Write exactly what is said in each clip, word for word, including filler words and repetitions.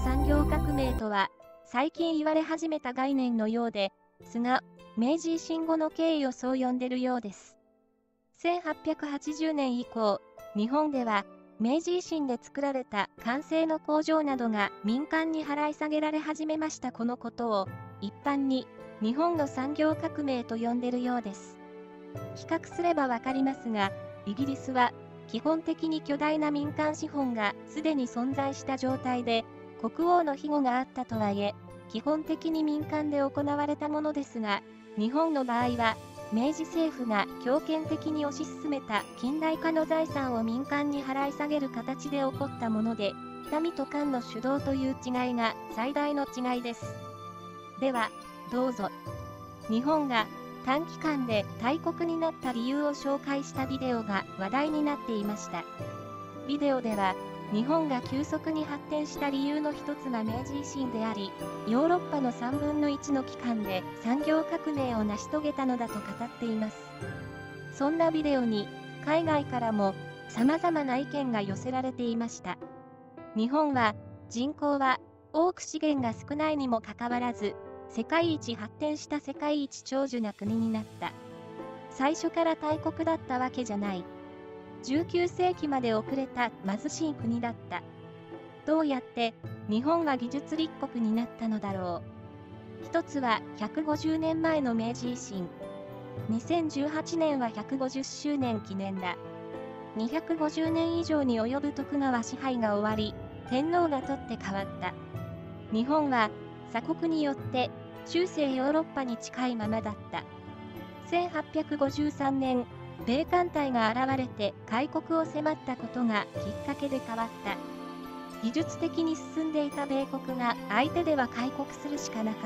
産業革命とは、最近言われ始めた概念のようですが、明治維新後の経緯をそう呼んでるようです。せんはっぴゃくはちじゅうねん以降、日本では、明治維新で作られた完成の工場などが民間に払い下げられ始めました。このことを、一般に、日本の産業革命と呼んでるようです。比較すればわかりますが、イギリスは、基本的に巨大な民間資本がすでに存在した状態で、国王の庇護があったとはいえ、基本的に民間で行われたものですが、日本の場合は、明治政府が強権的に推し進めた近代化の財産を民間に払い下げる形で起こったもので、民と官の主導という違いが最大の違いです。では、どうぞ。日本が短期間で大国になった理由を紹介したビデオが話題になっていました。ビデオでは、日本が急速に発展した理由の一つが明治維新であり、ヨーロッパのさんぶんのいちの期間で産業革命を成し遂げたのだと語っています。そんなビデオに、海外からも様々な意見が寄せられていました。日本は、人口は多く資源が少ないにもかかわらず、世界一発展した世界一長寿な国になった。最初から大国だったわけじゃない。じゅうきゅうせいきまで遅れた貧しい国だった。どうやって日本は技術立国になったのだろう。一つはひゃくごじゅうねんまえの明治維新。にせんじゅうはちねんはひゃくごじゅっしゅうねん記念だ。にひゃくごじゅうねん以上に及ぶ徳川支配が終わり、天皇が取って変わった。日本は鎖国によって中世ヨーロッパに近いままだった。せんはっぴゃくごじゅうさんねん、米艦隊が現れて開国を迫ったことがきっかけで変わった。技術的に進んでいた米国が相手では開国するしかなかった。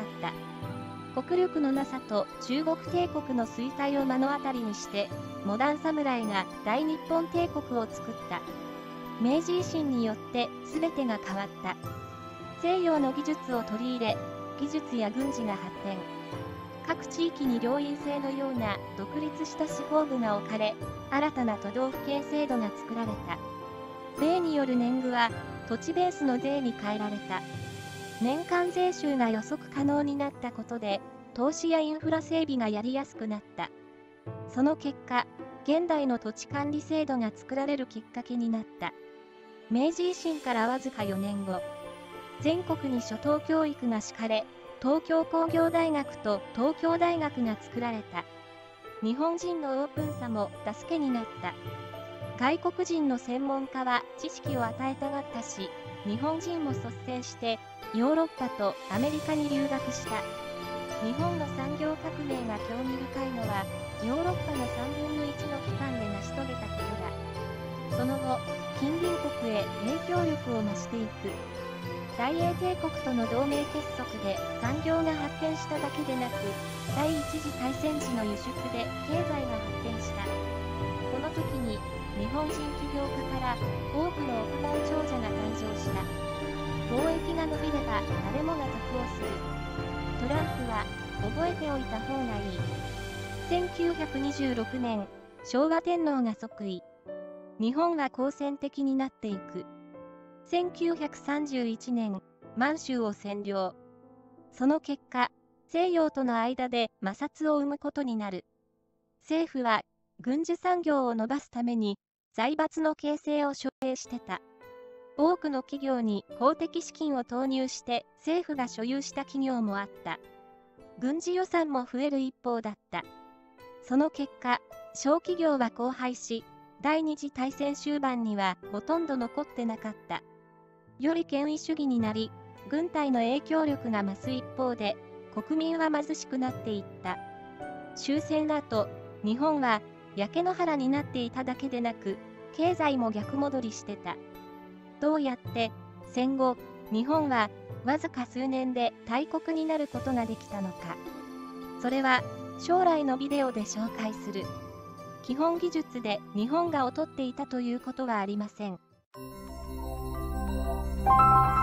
国力のなさと中国帝国の衰退を目の当たりにして、モダン侍が大日本帝国を作った。明治維新によって全てが変わった。西洋の技術を取り入れ、技術や軍事が発展。各地域に両院制のような独立した司法部が置かれ、新たな都道府県制度が作られた。米による年貢は土地ベースの税に変えられた。年間税収が予測可能になったことで、投資やインフラ整備がやりやすくなった。その結果、現代の土地管理制度が作られるきっかけになった。明治維新からわずかよねんご、全国に初等教育が敷かれ、東京工業大学と東京大学が作られた。日本人のオープンさも助けになった。外国人の専門家は知識を与えたがったし、日本人も率先してヨーロッパとアメリカに留学した。日本の産業革命が興味深いのは、ヨーロッパのさんぶんのいちの期間で成し遂げたことだ。その後、近隣国へ影響力を増していく。大英帝国との同盟結束で産業が発展しただけでなく、第一次大戦時の輸出で経済が発展した。この時に日本人起業家から多くの億万長者が誕生した。貿易が伸びれば誰もが得をする。トランプは覚えておいた方がいい。せんきゅうひゃくにじゅうろくねん、昭和天皇が即位。日本は好戦的になっていく。せんきゅうひゃくさんじゅういちねん、満州を占領。その結果、西洋との間で摩擦を生むことになる。政府は、軍需産業を伸ばすために、財閥の形成を奨励してた。多くの企業に公的資金を投入して政府が所有した企業もあった。軍事予算も増える一方だった。その結果、小企業は荒廃し、第二次大戦終盤にはほとんど残ってなかった。より権威主義になり、軍隊の影響力が増す一方で、国民は貧しくなっていった。終戦後、日本は焼け野原になっていただけでなく、経済も逆戻りしてた。どうやって戦後、日本はわずか数年で大国になることができたのか。それは将来のビデオで紹介する。基本技術で日本が劣っていたということはありません。